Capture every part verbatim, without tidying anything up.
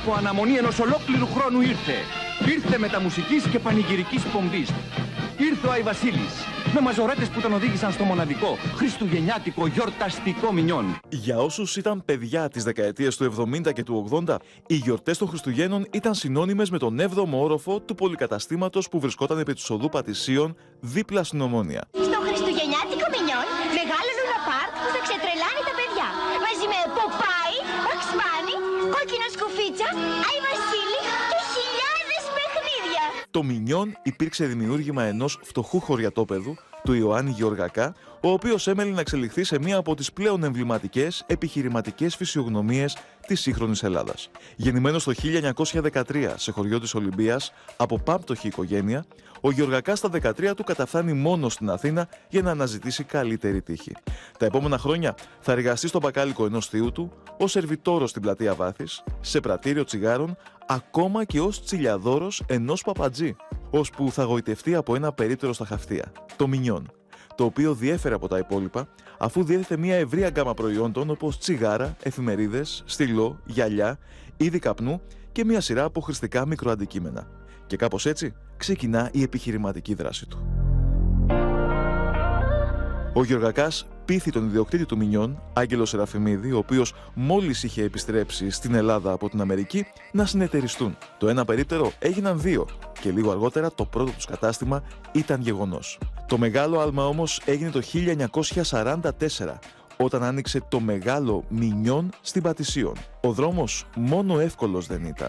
από αναμονή ενός ολόκληρου χρόνου ήρθε. Ήρθε μεταμουσικής και πανηγυρικής πομπής. Ήρθε ο Άι Βασίλης, με μαζορέτες που τον οδήγησαν στο μοναδικό χριστουγεννιάτικο γιορταστικό Μινιόν. Για όσους ήταν παιδιά τις δεκαετίες του εβδομήντα και του ογδόντα, οι γιορτές των Χριστουγέννων ήταν συνώνυμες με τον έβδομο όροφο του πολυκαταστήματος που βρισκόταν επί της οδού Πατησίων, δίπλα στην Ομόνια. Στο χριστουγεννιάτικο Μινιόν, μεγάλο λουναπάρκ που θα ξετρελάνει τα παιδιά. Μαζί με Ποπάι, Bugs Bunny, κόκκινο σκουφίτσα, Άι Βασίλη και χιλιάδες παιχνίδια. Το Μινιόν υπήρξε δημιούργημα ενός φτωχού χωριατόπεδου, του Ιωάννη Γεωργακά, ο οποίος έμελε να εξελιχθεί σε μία από τις πλέον εμβληματικές επιχειρηματικές φυσιογνωμίες της σύγχρονης Ελλάδας. Γεννημένος το χίλια εννιακόσια δεκατρία σε χωριό της Ολυμπίας από πάμπτωχη οικογένεια, ο Γεωργακάς στα δεκατρία του καταφθάνει μόνος στην Αθήνα για να αναζητήσει καλύτερη τύχη. Τα επόμενα χρόνια θα εργαστεί στο μπακάλικο ενός θείου του, ως σερβιτόρος στην πλατεία Βάθης, σε πρατήριο τσιγάρων, ακόμα και ως τσιλιαδόρος ενός παπατζή, ώσπου θα γοητευτεί από ένα περίπτερο στα Χαυτία, το Μινιόν, το οποίο διέφερε από τα υπόλοιπα, αφού διέθετε μια ευρεία γκάμα προϊόντων όπως τσιγάρα, εφημερίδες, στυλό, γυαλιά, είδη καπνού και μια σειρά από χρηστικά μικροαντικείμενα. Και κάπως έτσι ξεκινά η επιχειρηματική δράση του. Ο Γεωργακάς πείθει τον ιδιοκτήτη του Μινιόν, Άγγελο Σεραφιμίδη, ο οποίος μόλις είχε επιστρέψει στην Ελλάδα από την Αμερική, να συνεταιριστούν. Το ένα περίπτερο έγιναν δύο και λίγο αργότερα το πρώτο τους κατάστημα ήταν γεγονός. Το μεγάλο άλμα όμως έγινε το χίλια εννιακόσια σαράντα τέσσερα, όταν άνοιξε το μεγάλο Μινιόν στην Πατησίων. Ο δρόμος μόνο εύκολος δεν ήταν.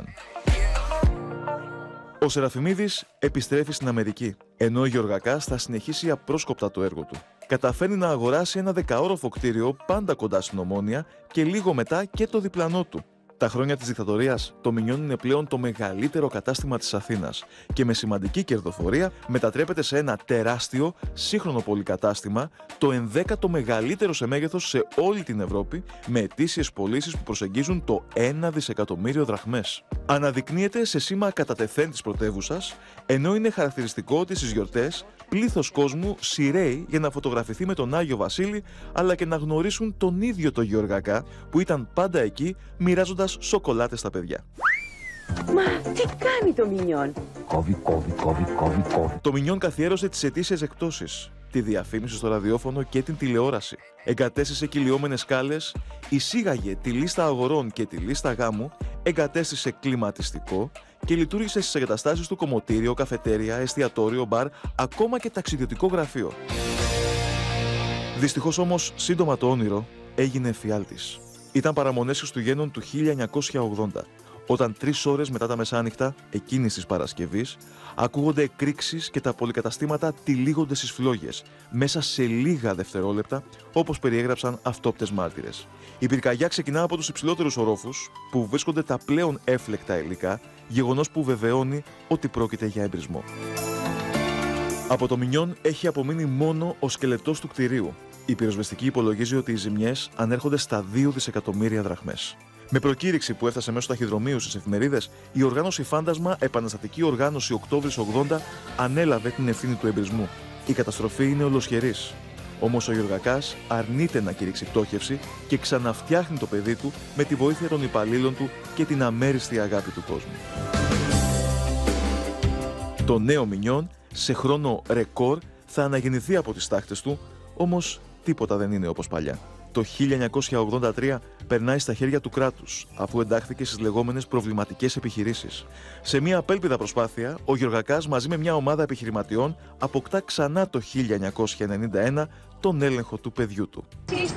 Ο Σεραφιμίδης επιστρέφει στην Αμερική, ενώ ο Γεωργακάς θα συνεχίσει απρόσκοπτα το έργο του. Καταφέρνει να αγοράσει ένα δεκαόροφο κτίριο πάντα κοντά στην Ομόνια και λίγο μετά και το διπλανό του. Τα χρόνια της δικτατορίας, το Μινιόν είναι πλέον το μεγαλύτερο κατάστημα της Αθήνας και με σημαντική κερδοφορία μετατρέπεται σε ένα τεράστιο, σύγχρονο πολυκατάστημα, το ενδέκατο μεγαλύτερο σε μέγεθος σε όλη την Ευρώπη, με ετήσιες πωλήσεις που προσεγγίζουν το ένα δισεκατομμύριο δραχμές. Αναδεικνύεται σε σήμα κατατεθέν της πρωτεύουσας, ενώ είναι χαρακτηριστικό ότι στις γιορτές πλήθος κόσμου σειραίει για να φωτογραφηθεί με τον Άγιο Βασίλη, αλλά και να γνωρίσουν τον ίδιο τον Γεωργακά, που ήταν πάντα εκεί μοιράζοντας σοκολάτες στα παιδιά. Μα τι κάνει το Μινιόν? Κόβει, κόβει, κόβει, κόβει, κόβει. Το Μινιόν καθιέρωσε τις ετήσιες εκπτώσεις, τη διαφήμιση στο ραδιόφωνο και την τηλεόραση. Εγκατέστησε κυλιόμενες σκάλες, εισήγαγε τη λίστα αγορών και τη λίστα γάμου, εγκατέστησε κλιματιστικό και λειτουργήσε στις εγκαταστάσεις του κομμωτήριο, καφετέρια, εστιατόριο, μπαρ, ακόμα και ταξιδιωτικό γραφείο. Δυστυχώς όμως, σύντομα το όνειρο έγινε εφιάλτης. Ήταν παραμονές Χριστουγέννων του χίλια εννιακόσια ογδόντα, όταν τρεις ώρες μετά τα μεσάνυχτα εκείνης της Παρασκευής ακούγονται εκρήξεις και τα πολυκαταστήματα τυλίγονται στις φλόγες, μέσα σε λίγα δευτερόλεπτα, όπως περιέγραψαν αυτόπτες μάρτυρες. Η πυρκαγιά ξεκινά από τους υψηλότερους ορόφους, που βρίσκονται τα πλέον έφλεκτα υλικά, γεγονός που βεβαιώνει ότι πρόκειται για εμπρισμό. Από το Μινιόν έχει απομείνει μόνο ο σκελετός του κτηρίου. Η πυροσβεστική υπολογίζει ότι οι ζημιές ανέρχονται στα δύο δισεκατομμύρια δραχμές. Με προκήρυξη που έφτασε μέσω ταχυδρομείου στις εφημερίδες, η οργάνωση Φάντασμα, επαναστατική οργάνωση Οκτώβρης ογδόντα, ανέλαβε την ευθύνη του εμπρισμού. Η καταστροφή είναι ολοσχερής. Όμως ο Γεωργακάς αρνείται να κηρύξει πτώχευση και ξαναφτιάχνει το παιδί του με τη βοήθεια των υπαλλήλων του και την αμέριστη αγάπη του κόσμου. Το νέο Μινιόν, σε χρόνο ρεκόρ, θα αναγεννηθεί από τις τάχτες του, όμως τίποτα δεν είναι όπως παλιά. Το χίλια εννιακόσια ογδόντα τρία περνάει στα χέρια του κράτους, αφού εντάχθηκε στις λεγόμενες προβληματικές επιχειρήσεις. Σε μια απέλπιδα προσπάθεια, ο Γεωργακάς μαζί με μια ομάδα επιχειρηματιών αποκτά ξανά το χίλια εννιακόσια ενενήντα ένα τον έλεγχο του παιδιού του.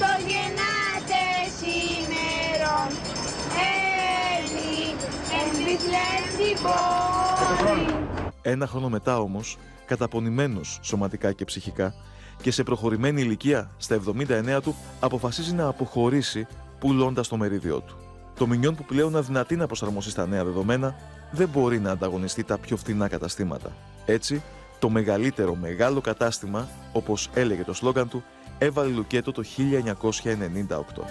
Ένα χρόνο μετά όμως, καταπονημένος σωματικά και ψυχικά και σε προχωρημένη ηλικία, στα εβδομήντα εννέα του, αποφασίζει να αποχωρήσει πουλώντας το μερίδιό του. Το Μινιόν, που πλέον αδυνατεί να προσαρμοστεί στα νέα δεδομένα, δεν μπορεί να ανταγωνιστεί τα πιο φθηνά καταστήματα. Έτσι, το μεγαλύτερο μεγάλο κατάστημα, όπως έλεγε το σλόγγαν του, έβαλε λουκέτο το χίλια εννιακόσια ενενήντα οκτώ.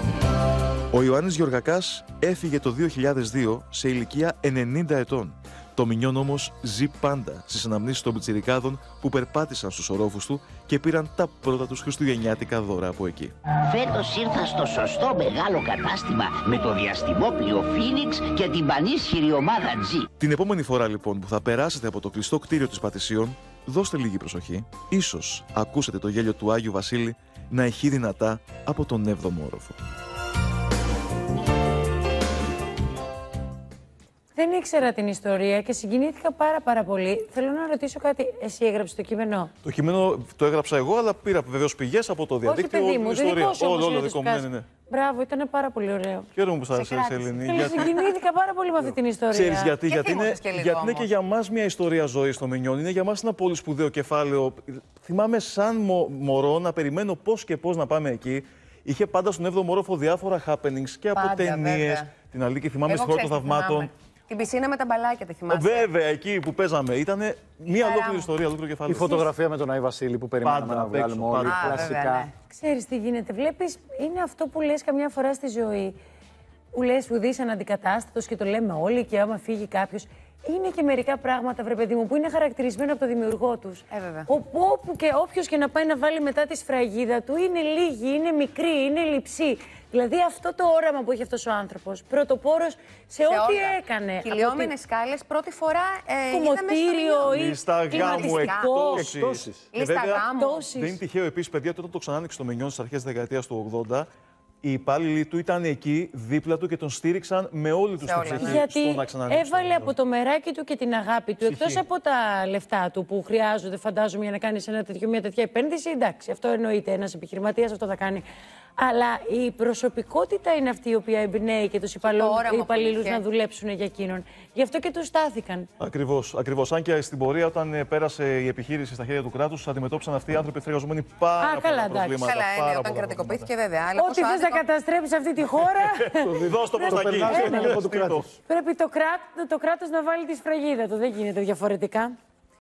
Ο Ιωάννης Γεωργακάς έφυγε το δύο χιλιάδες δύο σε ηλικία ενενήντα ετών. Το Μινιόν όμως ζει πάντα στις αναμνήσεις των πιτσιρικάδων που περπάτησαν στους ορόφους του και πήραν τα πρώτα τους χριστουγεννιάτικα δώρα από εκεί. Φέτος ήρθα στο σωστό μεγάλο κατάστημα με το διαστημόπλιο Phoenix και την πανίσχυρη ομάδα G. Την επόμενη φορά λοιπόν που θα περάσετε από το κλειστό κτίριο της Πατησίων, δώστε λίγη προσοχή. Ίσως ακούσετε το γέλιο του Άγιου Βασίλη να ηχεί δυνατά από τον έβδομο όροφο. Δεν ήξερα την ιστορία και συγκινήθηκα πάρα πάρα πολύ. Θέλω να ρωτήσω κάτι. Εσύ έγραψες το κείμενο? Το κείμενο το έγραψα εγώ, αλλά πήρα βεβαίως πηγές από το διαδίκτυο. Όχι, παιδί μου, δεν δικό σου όμως όλο είναι δικό μου, ναι, ναι, ναι. Μπράβο, ήταν πάρα πολύ ωραίο. Χαίρομαι που σας άρεσε, Ελένη. Γιατί... Συγκινήθηκα πάρα πολύ με αυτή την ιστορία. Ξέρεις γιατί, Και γιατί, είναι, και γιατί είναι και για μας μια ιστορία ζωής στο Μινιόν. Είναι για μας ένα πολύ σπουδαίο κεφάλαιο. Θυμάμαι σαν μο, μωρό να περιμένω πώς και πώς να πάμε εκεί. Είχε πάντα στον έβδομο όροφο διάφορα happenings και από ταινίες. Την Αλίκη θυμάμαι στην Χώρα των Θαυμάτων. Την πισίνα με τα μπαλάκια, τη θυμάσαι? Βέβαια, εκεί που παίζαμε. Ήταν μια ολόκληρη ιστορία, ολόκληρο κεφάλαιο. Η φωτογραφία με τον Άι Βασίλη που περιμέναμε Πάντα, να βγάλουμε όλοι. πάντα. Κλασικά. Βέβαια, ναι. Ξέρεις τι γίνεται. Βλέπεις, είναι αυτό που λες καμιά φορά στη ζωή. Που λες που δεις αναντικατάστατος και το λέμε όλοι και άμα φύγει κάποιος. Είναι και μερικά πράγματα, βρε παιδί μου, που είναι χαρακτηρισμένα από το δημιουργό τους. Ε, βέβαια. Όπου και όποιος και να πάει να βάλει μετά τη σφραγίδα του είναι λίγη, είναι μικρή, είναι λειψή. Δηλαδή αυτό το όραμα που έχει αυτός ο άνθρωπος, πρωτοπόρος σε, Σε ό,τι όλα. έκανε. Κυλιόμενες σκάλες, πρώτη φορά ε, Κομμωτήριο ή Λίστα γάμου, εκτόσεις. Εκτόσεις. Και Λίστα βέβαια, γάμου. δεν είναι τυχαίο επίσης, παιδιά, ότι όταν το ξανά άνοιξε το Μινιόν στις αρχές της δεκαετίας του ογδόντα, οι υπάλληλοι του ήταν εκεί, δίπλα του και τον στήριξαν με όλη τους την όλα. ψυχή Γιατί στο να ξανανοίξει. έβαλε από το μεράκι του και την αγάπη του. Εκτός από τα λεφτά του που χρειάζονται, φαντάζομαι, για να κάνεις ένα τέτοιο, μια τέτοια επένδυση. Εντάξει, αυτό εννοείται. Ένας επιχειρηματίας αυτό θα κάνει. Αλλά η προσωπικότητα είναι αυτή η οποία εμπνέει και τους υπαλλήλους να δουλέψουν για εκείνον. Γι' αυτό και τους στάθηκαν. Ακριβώς, ακριβώς. Αν και στην πορεία, όταν ε, πέρασε η επιχείρηση στα χέρια του κράτους, αντιμετώπισαν αυτοί οι άνθρωποι εργαζόμενοι πάρα Α, πολλά καλά, εντάξει. προβλήματα. Καλά, πάρα είναι, όταν πολλά κρατικοποιήθηκε βέβαια. Αλλά Ό,τι πόσο θες να άδικο- καταστρέψεις αυτή τη χώρα, Δώσ' το προς τα εκεί. περνάς στον έλεγχο του κράτους. πρέπει το, κράτ, το κράτος να βάλει τη σφραγίδα του. Δεν γίνεται διαφορετικά.